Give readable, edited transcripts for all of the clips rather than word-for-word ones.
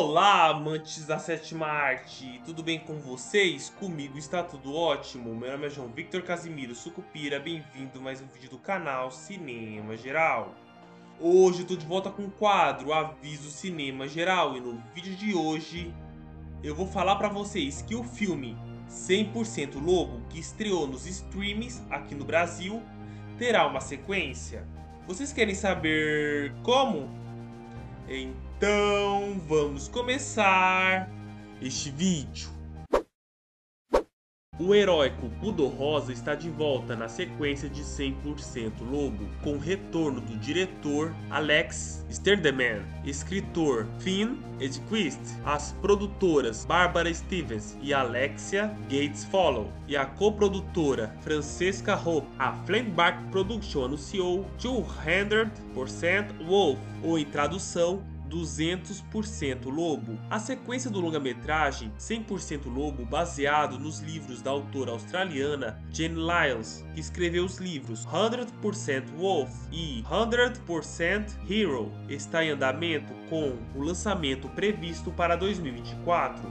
Olá, amantes da sétima arte, tudo bem com vocês? Comigo está tudo ótimo. Meu nome é João Victor Casimiro Sucupira, bem-vindo a mais um vídeo do canal Cinema Geral. Hoje eu tô de volta com o quadro Aviso Cinema Geral e no vídeo de hoje eu vou falar pra vocês que o filme 100% Lobo, que estreou nos streams aqui no Brasil, terá uma sequência. Vocês querem saber como? Então vamos começar este vídeo. O heróico Poodle Rosa está de volta na sequência de 100% Lobo, com o retorno do diretor Alex Sterdeman, escritor Finn Edquist, as produtoras Barbara Stevens e Alexia Gates Follow, e a coprodutora Francesca Hope. A Flamebark Production anunciou 200% Wolf, ou em tradução 200% Lobo, a sequência do longa-metragem 100% Lobo, baseado nos livros da autora australiana Jane Lyles, que escreveu os livros 100% Wolf e 100% Hero, está em andamento com o lançamento previsto para 2024.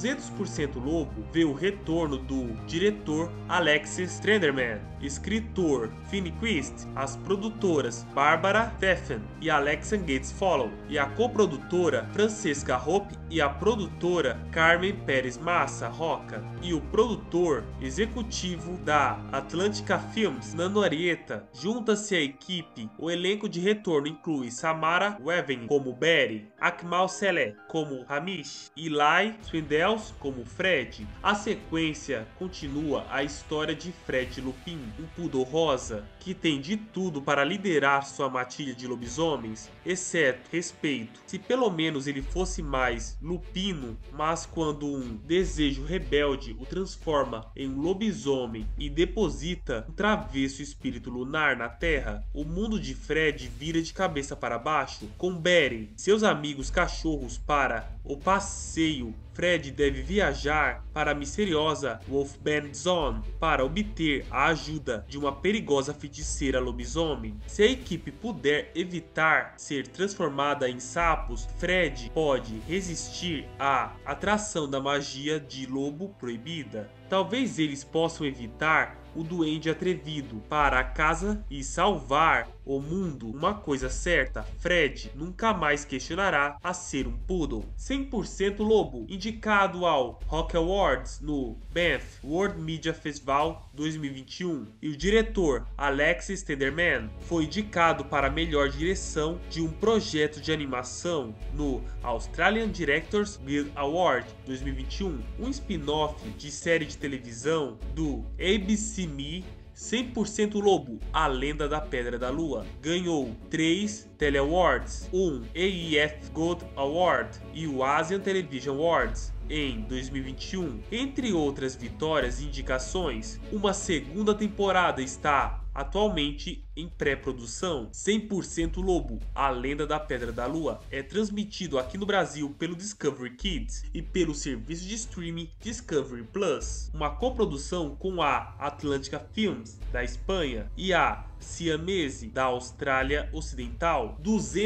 200% Lobo vê o retorno do diretor Alexis Strenderman, escritor Finn Quist, as produtoras Barbara Steffen e Alexia Gates Follow, e a coprodutora Francesca Hope e a produtora Carmen Pérez Massa Roca, e o produtor executivo da Atlantica Films, Nano Arieta. Junta-se à equipe. O elenco de retorno inclui Samara Weaving como Betty, Akmal Seleh como Hamish, Eli Swindells como Fred. A sequência continua a história de Fred Lupin, um poodle rosa que tem de tudo para liderar sua matilha de lobisomens, exceto respeito. Se pelo menos ele fosse mais lupino, mas quando um desejo rebelde o transforma em um lobisomem e deposita um travesso espírito lunar na Terra, o mundo de Fred vira de cabeça para baixo. Com Betty, seus amigos cachorros para o passeio, Fred deve viajar para a misteriosa Wolf Band Zone para obter a ajuda de uma perigosa feiticeira lobisomem. Se a equipe puder evitar ser transformada em sapos, Fred pode resistir à atração da magia de lobo proibida. Talvez eles possam evitar o duende atrevido para a casa e salvar o mundo. Uma coisa certa, Fred nunca mais questionará a ser um poodle. 100% Lobo, indicado ao Rock Awards no Banff World Media Festival 2021, e o diretor Alex Stenderman foi indicado para a melhor direção de um projeto de animação no Australian Directors Guild Award 2021, um spin-off de série de televisão do ABC Me. 100% Lobo, A Lenda da Pedra da Lua, ganhou 3 Tele Awards, um AEF Gold Award e o Asian Television Awards em 2021. Entre outras vitórias e indicações, uma segunda temporada está atualmente em pré-produção. 100% Lobo, A Lenda da Pedra da Lua é transmitido aqui no Brasil pelo Discovery Kids e pelo serviço de streaming Discovery Plus, uma coprodução com a Atlantica Films da Espanha e a Siamese da Austrália Ocidental.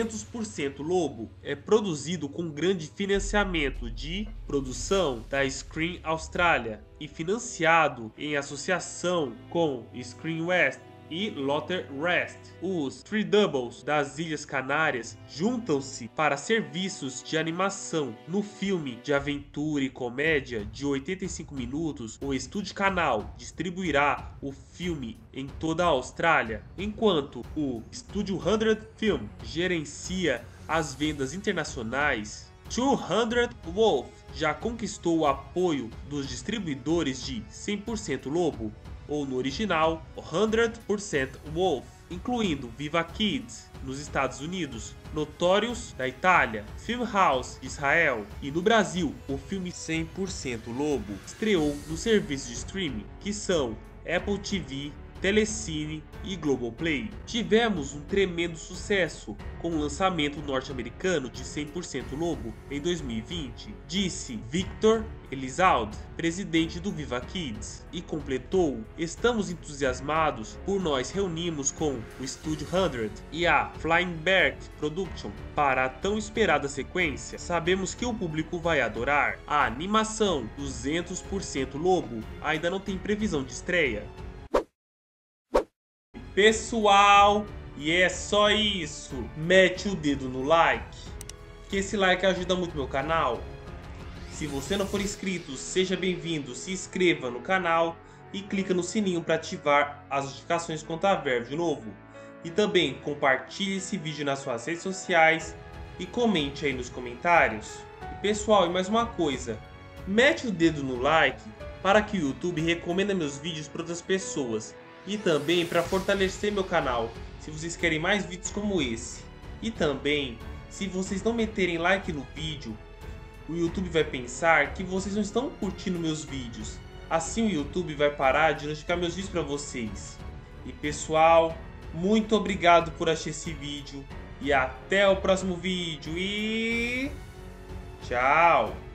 200% Lobo é produzido com grande financiamento de produção da Screen Austrália e financiado em associação com Screen West e Lotter Rest. Os Three Doubles das Ilhas Canárias juntam-se para serviços de animação. No filme de aventura e comédia de 85 minutos, o Estúdio Canal distribuirá o filme em toda a Austrália, enquanto o Estúdio 100 Film gerencia as vendas internacionais. 200 Wolf já conquistou o apoio dos distribuidores de 100% Lobo, ou no original 100% Wolf, incluindo Viva Kids nos Estados Unidos, Notorious da Itália, Filmhouse de Israel, e no Brasil o filme 100% Lobo estreou no serviço de streaming que são Apple TV, Telecine e Globoplay. Tivemos um tremendo sucesso com o lançamento norte-americano de 100% Lobo em 2020, disse Victor Elizalde, presidente do Viva Kids, e completou: estamos entusiasmados por nós reunimos com o Studio 100 e a Flying Bird Production para a tão esperada sequência. Sabemos que o público vai adorar. A animação 200% Lobo ainda não tem previsão de estreia. Pessoal, e é só isso. Mete o dedo no like, que esse like ajuda muito meu canal. Se você não for inscrito, seja bem-vindo, se inscreva no canal e clica no sininho para ativar as notificações quando houver vídeo novo. E também compartilhe esse vídeo nas suas redes sociais e comente aí nos comentários. E pessoal, e mais uma coisa, mete o dedo no like para que o YouTube recomenda meus vídeos para outras pessoas. E também para fortalecer meu canal, se vocês querem mais vídeos como esse. E também, se vocês não meterem like no vídeo, o YouTube vai pensar que vocês não estão curtindo meus vídeos. Assim o YouTube vai parar de notificar meus vídeos para vocês. E pessoal, muito obrigado por assistir esse vídeo. E até o próximo vídeo. E tchau!